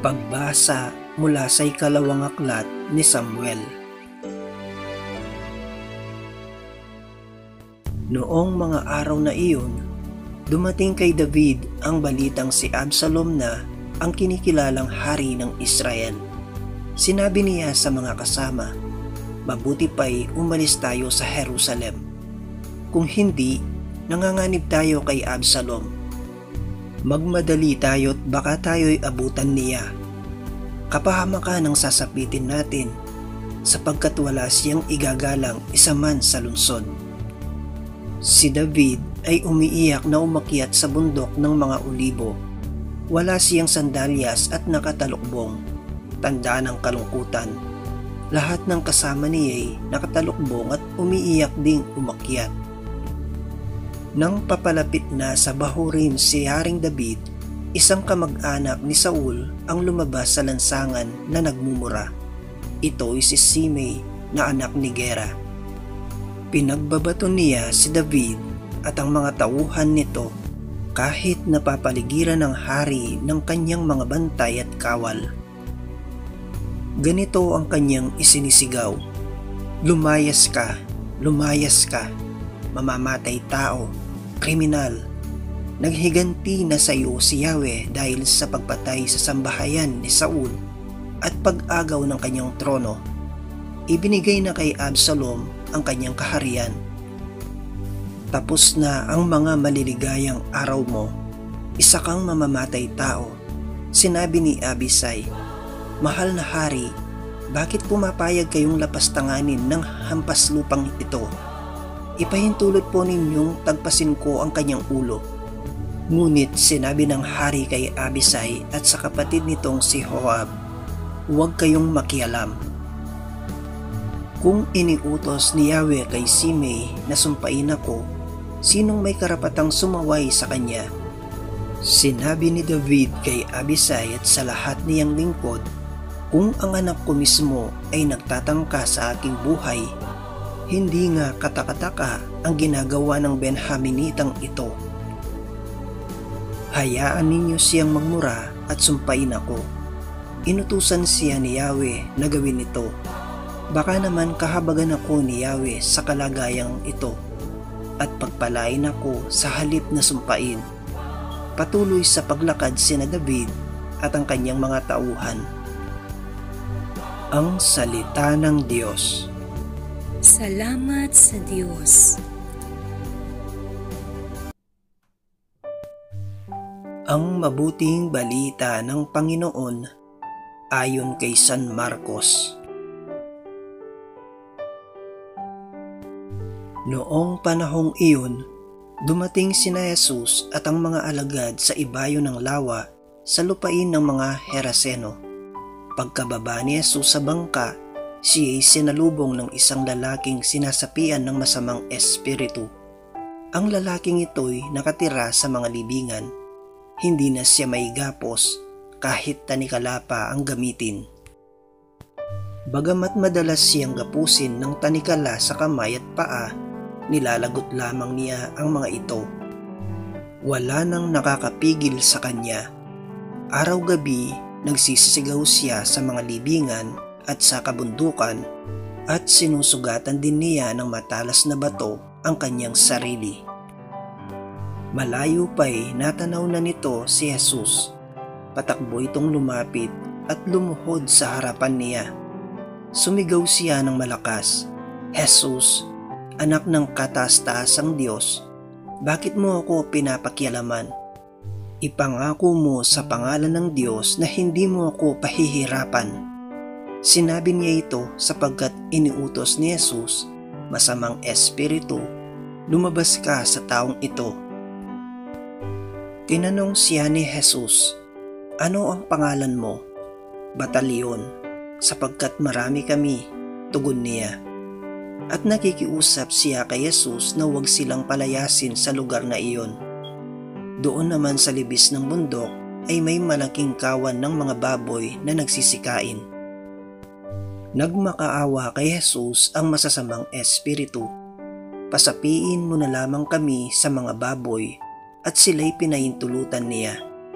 Pagbasa mula sa ikalawang aklat ni Samuel. Noong mga araw na iyon, dumating kay David ang balitang si Absalom na ang kinikilalang hari ng Israel. Sinabi niya sa mga kasama, "Mabuti pa'y umalis tayo sa Jerusalem. Kung hindi, nanganganib tayo kay Absalom. Magmadali tayo't baka tayo'y abutan niya. Kapahamakan ang sasapitin natin, sapagkat wala siyang igagalang isa man sa lungsod." Si David ay umiiyak na umakyat sa bundok ng mga olibo. Wala siyang sandalyas at nakatalukbong, tanda ng kalungkutan. Lahat ng kasama niya ay nakatalukbong at umiiyak ding umakyat. Nang papalapit na sa bahurin si Haring David, isang kamag-anak ni Saul ang lumabas sa lansangan na nagmumura. Ito ay si Simei na anak ni Gera. Pinagbabato niya si David at ang mga tauhan nito kahit napapaligiran ng hari ng kanyang mga bantay at kawal. Ganito ang kanyang isinisigaw, lumayas ka, mamamatay tao, kriminal. Naghiganti na sa iyo si Yahweh dahil sa pagpatay sa sambahayan ni Saul at pag-agaw ng kanyang trono. Ibinigay na kay Absalom ang kanyang kaharian. Tapos na ang mga maliligayang araw mo, isa kang mamamatay tao. Sinabi ni Abisai, "Mahal na hari, bakit pumapayag kayong lapastanganin ng hampas lupang ito? Ipahintulot po ninyong tagpasin ko ang kanyang ulo." Ngunit sinabi ng hari kay Abisai at sa kapatid nitong si Joab, "Huwag kayong makialam. Kung iniutos ni Yahweh kay Simei na sumpain ako, sinong may karapatang sumaway sa kanya?" Sinabi ni David kay Abisai at sa lahat niyang lingkod, "Kung ang anak ko mismo ay nagtatangka sa aking buhay, hindi nga katakataka ang ginagawa ng Benhaminitang ito. Hayaan ninyo siyang magmura at sumpain ako. Inutusan siya ni Yahweh na gawin ito. Baka naman kahabagan ako ni Yahweh sa kalagayang ito at pagpalain ako sa halip na sumpain." Patuloy sa paglakad sina David at ang kanyang mga tauhan. Ang salita ng Diyos. Salamat sa Diyos. Ang mabuting balita ng Panginoon ayon kay San Marcos. Noong panahong iyon, dumating sina Jesus at ang mga alagad sa ibayo ng lawa sa lupain ng mga Heraseno. Pagkababa ni Jesus sa bangka, siya ay sinalubong ng isang lalaking sinasapian ng masamang espiritu. Ang lalaking ito'y nakatira sa mga libingan. Hindi na siya maigapos kahit tanikala pa ang gamitin. Bagamat madalas siyang gapusin ng tanikala sa kamay at paa, nilalagot lamang niya ang mga ito. Wala nang nakakapigil sa kanya. Araw-gabi nagsisisigaw siya sa mga libingan at sa kabundukan at sinusugatan din niya ng matalas na bato ang kanyang sarili. Malayo pa'y natanaw na nito si Jesus. Patakbo itong lumapit at lumuhod sa harapan niya. Sumigaw siya ng malakas, "Jesus, anak ng kataas-taasang Diyos, bakit mo ako pinapakialaman? Ipangako mo sa pangalan ng Diyos na hindi mo ako pahihirapan." Sinabi niya ito sapagkat iniutos ni Jesus, "Masamang espiritu, lumabas ka sa taong ito." Tinanong siya ni Jesus, "Ano ang pangalan mo?" "Batalyon, sapagkat marami kami," tugon niya. At nakikiusap siya kay Jesus na huwag silang palayasin sa lugar na iyon. Doon naman sa libis ng bundok ay may malaking kawan ng mga baboy na nagsisikain. Nagmakaawa kay Jesus ang masasamang espiritu. "Pasapiin mo na lamang kami sa mga baboy," at sila'y pinahintulutan niya.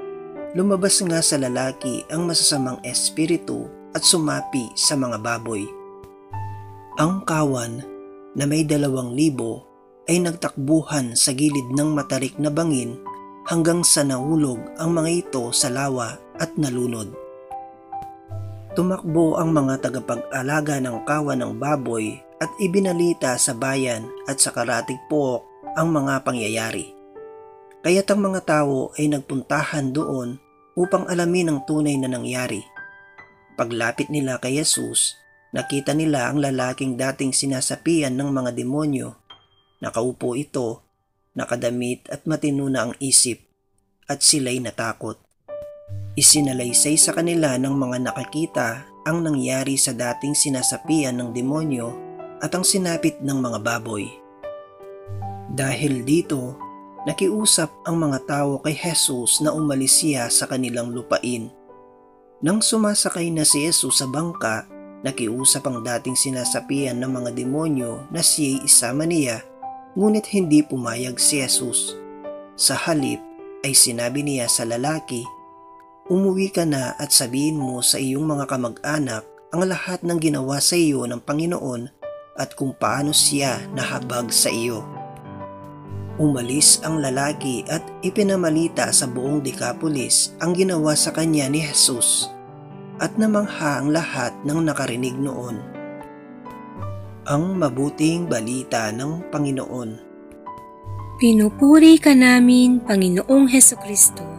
lumabas nga sa lalaki ang masasamang espiritu at sumapi sa mga baboy. Ang kawan na may 2,000 ay nagtakbuhan sa gilid ng matarik na bangin hanggang sa nahulog ang mga ito sa lawa at nalunod. Tumakbo ang mga tagapag-alaga ng kawan ng baboy at ibinalita sa bayan at sa karatig pook ang mga pangyayari. Kaya't ang mga tao ay nagpuntahan doon upang alamin ang tunay na nangyari. Paglapit nila kay Jesus, nakita nila ang lalaking dating sinasapian ng mga demonyo. Nakaupo ito, nakadamit at matino na ang isip, at sila'y natakot. Isinalaysay sa kanila ng mga nakakita ang nangyari sa dating sinasapian ng demonyo at ang sinapit ng mga baboy. Dahil dito, nakiusap ang mga tao kay Jesus na umalis siya sa kanilang lupain. Nang sumasakay na si Jesus sa bangka, nakiusap ang dating sinasapian ng mga demonyo na siya'y isama niya, ngunit hindi pumayag si Jesus. Sa halip ay sinabi niya sa lalaki, "Umuwi ka na at sabihin mo sa iyong mga kamag-anak ang lahat ng ginawa sa iyo ng Panginoon at kung paano siya nahabag sa iyo." Umalis ang lalaki at ipinamalita sa buong Decapolis ang ginawa sa kanya ni Jesus, at namangha ang lahat ng nakarinig noon. Ang mabuting balita ng Panginoon. Pinupuri ka namin, Panginoong Hesukristo.